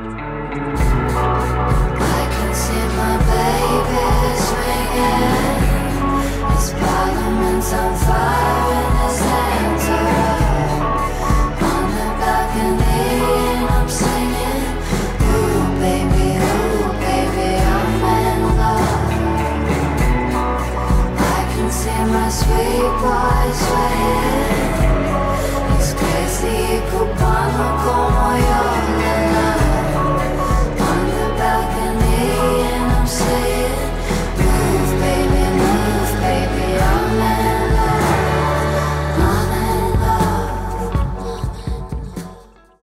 I can see my baby swinging. His parliament's on fire and his hands are up. On the balcony and I'm singing. Ooh baby, I'm in love. I can see my sweet boy swaying.